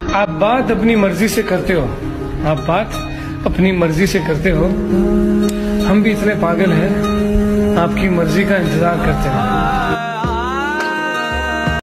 आप बात अपनी मर्जी से करते हो, आप बात अपनी मर्जी से करते हो। हम भी इतने पागल हैं, आपकी मर्जी का इंतजार करते हैं।